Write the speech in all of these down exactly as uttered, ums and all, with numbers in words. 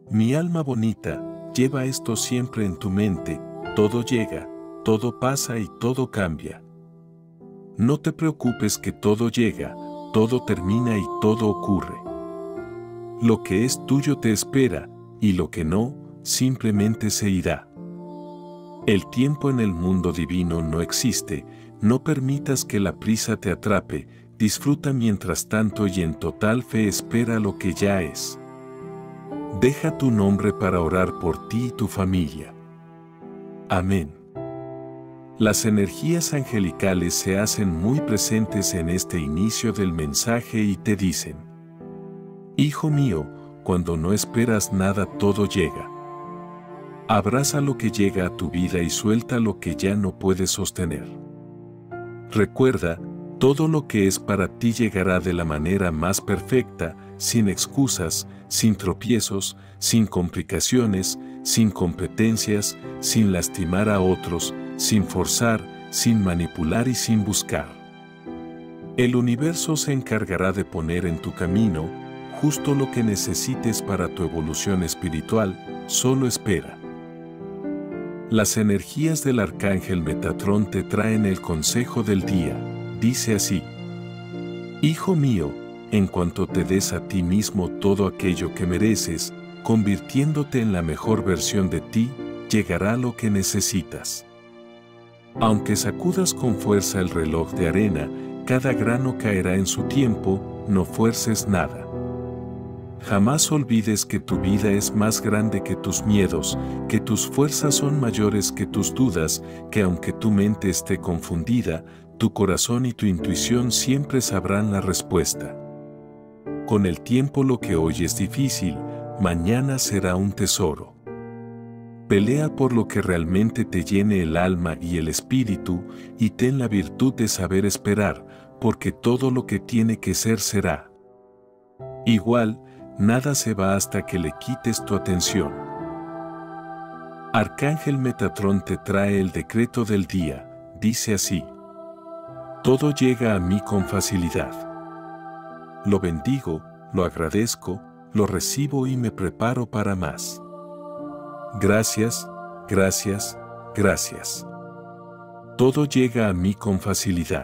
Mi alma bonita, lleva esto siempre en tu mente, todo llega, todo pasa y todo cambia. No te preocupes que todo llega, todo termina y todo ocurre. Lo que es tuyo te espera, y lo que no, simplemente se irá. El tiempo en el mundo divino no existe, no permitas que la prisa te atrape, disfruta mientras tanto y en total fe espera lo que ya es. Deja tu nombre para orar por ti y tu familia. Amén. Las energías angelicales se hacen muy presentes en este inicio del mensaje y te dicen: Hijo mío, cuando no esperas nada todo llega. Abraza lo que llega a tu vida y suelta lo que ya no puedes sostener. Recuerda, todo lo que es para ti llegará de la manera más perfecta, sin excusas, sin tropiezos, sin complicaciones, sin competencias, sin lastimar a otros, sin forzar, sin manipular y sin buscar. El universo se encargará de poner en tu camino justo lo que necesites para tu evolución espiritual, solo espera. Las energías del arcángel Metatrón te traen el consejo del día, dice así: Hijo mío, en cuanto te des a ti mismo todo aquello que mereces, convirtiéndote en la mejor versión de ti, llegará lo que necesitas. Aunque sacudas con fuerza el reloj de arena, cada grano caerá en su tiempo, no fuerces nada. Jamás olvides que tu vida es más grande que tus miedos, que tus fuerzas son mayores que tus dudas, que aunque tu mente esté confundida, tu corazón y tu intuición siempre sabrán la respuesta. Con el tiempo lo que hoy es difícil, mañana será un tesoro. Pelea por lo que realmente te llene el alma y el espíritu, y ten la virtud de saber esperar, porque todo lo que tiene que ser será. Igual, nada se va hasta que le quites tu atención. Arcángel Metatrón te trae el decreto del día, dice así: Todo llega a mí con facilidad. Lo bendigo, lo agradezco, lo recibo y me preparo para más. Gracias, gracias, gracias. Todo llega a mí con facilidad.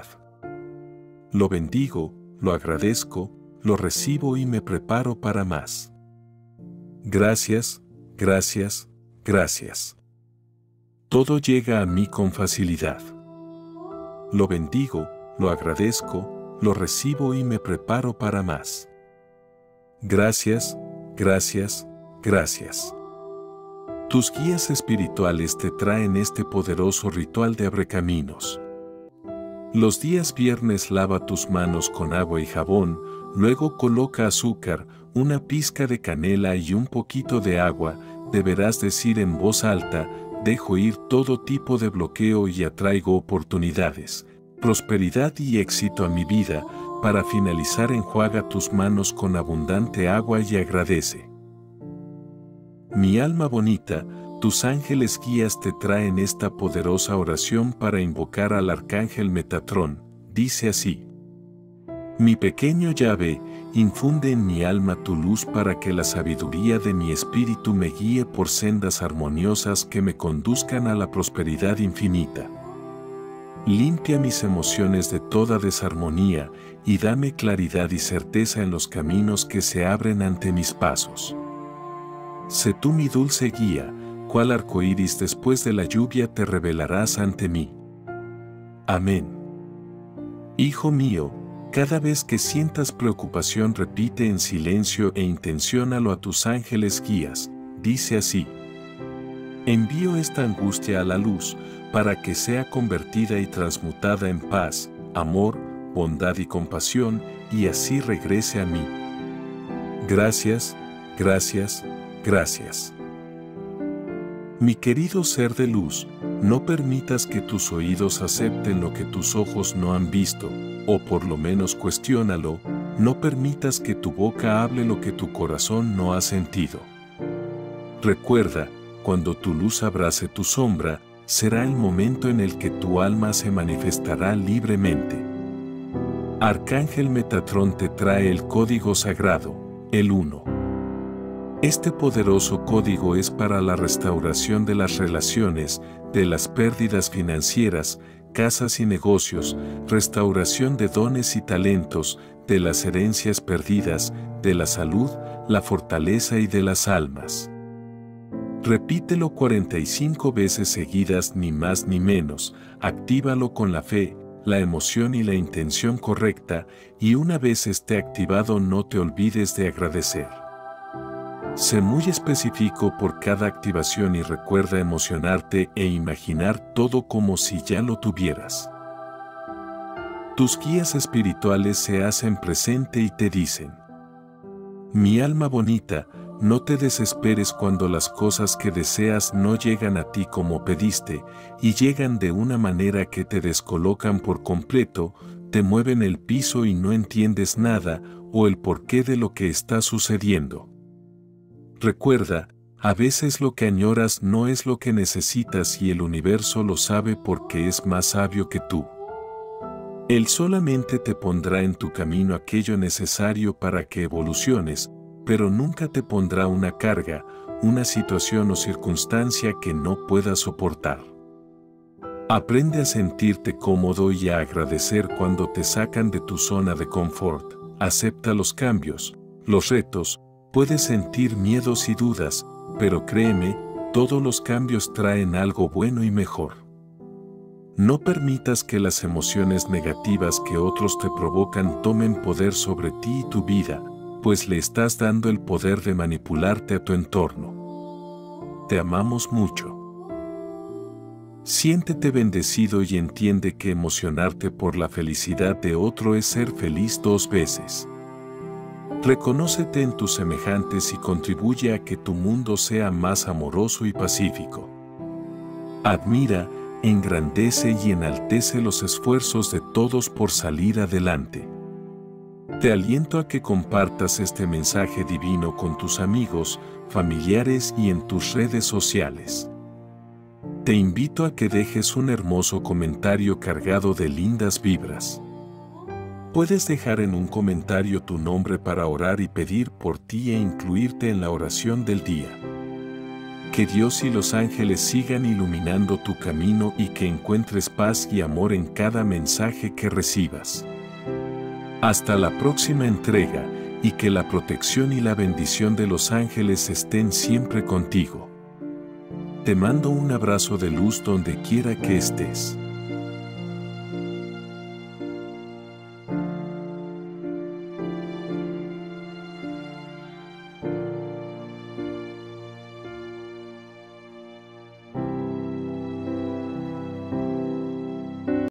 Lo bendigo, lo agradezco, lo recibo y me preparo para más. Gracias, gracias, gracias. Todo llega a mí con facilidad. Lo bendigo, lo agradezco, lo recibo y me preparo para más. Gracias, gracias, gracias. Tus guías espirituales te traen este poderoso ritual de abrecaminos. Los días viernes lava tus manos con agua y jabón, luego coloca azúcar, una pizca de canela y un poquito de agua. Deberás decir en voz alta: dejo ir todo tipo de bloqueo y atraigo oportunidades, prosperidad y éxito a mi vida. Para finalizar, enjuaga tus manos con abundante agua y agradece. Mi alma bonita, tus ángeles guías te traen esta poderosa oración para invocar al arcángel Metatrón. Dice así: Mi pequeño Yahvé, infunde en mi alma tu luz para que la sabiduría de mi espíritu me guíe por sendas armoniosas que me conduzcan a la prosperidad infinita. Limpia mis emociones de toda desarmonía y dame claridad y certeza en los caminos que se abren ante mis pasos. Sé tú mi dulce guía, cual arcoíris después de la lluvia te revelarás ante mí. Amén. Hijo mío, cada vez que sientas preocupación repite en silencio e intenciónalo a tus ángeles guías. Dice así: Envío esta angustia a la luz, para que sea convertida y transmutada en paz, amor, bondad y compasión, y así regrese a mí. Gracias, gracias, gracias. Mi querido ser de luz, no permitas que tus oídos acepten lo que tus ojos no han visto, o por lo menos cuestiónalo. No permitas que tu boca hable lo que tu corazón no ha sentido. Recuerda, cuando tu luz abrace tu sombra, será el momento en el que tu alma se manifestará libremente. Arcángel Metatrón te trae el código sagrado, el uno. Este poderoso código es para la restauración de las relaciones, de las pérdidas financieras, casas y negocios, restauración de dones y talentos, de las herencias perdidas, de la salud, la fortaleza y de las almas. Repítelo cuarenta y cinco veces seguidas, ni más ni menos. Actívalo con la fe, la emoción y la intención correcta, y una vez esté activado no te olvides de agradecer. Sé muy específico por cada activación y recuerda emocionarte e imaginar todo como si ya lo tuvieras. Tus guías espirituales se hacen presente y te dicen: mi alma bonita, no te desesperes cuando las cosas que deseas no llegan a ti como pediste, y llegan de una manera que te descolocan por completo, te mueven el piso y no entiendes nada o el porqué de lo que está sucediendo. Recuerda, a veces lo que añoras no es lo que necesitas y el universo lo sabe porque es más sabio que tú. Él solamente te pondrá en tu camino aquello necesario para que evoluciones, pero nunca te pondrá una carga, una situación o circunstancia que no puedas soportar. Aprende a sentirte cómodo y a agradecer cuando te sacan de tu zona de confort. Acepta los cambios, los retos. Puedes sentir miedos y dudas, pero créeme, todos los cambios traen algo bueno y mejor. No permitas que las emociones negativas que otros te provocan tomen poder sobre ti y tu vida, pues le estás dando el poder de manipularte a tu entorno. Te amamos mucho. Siéntete bendecido y entiende que emocionarte por la felicidad de otro es ser feliz dos veces. Reconócete en tus semejantes y contribuye a que tu mundo sea más amoroso y pacífico. Admira, engrandece y enaltece los esfuerzos de todos por salir adelante. Te aliento a que compartas este mensaje divino con tus amigos, familiares y en tus redes sociales. Te invito a que dejes un hermoso comentario cargado de lindas vibras. Puedes dejar en un comentario tu nombre para orar y pedir por ti e incluirte en la oración del día. Que Dios y los ángeles sigan iluminando tu camino y que encuentres paz y amor en cada mensaje que recibas. Hasta la próxima entrega, y que la protección y la bendición de los ángeles estén siempre contigo. Te mando un abrazo de luz donde quiera que estés.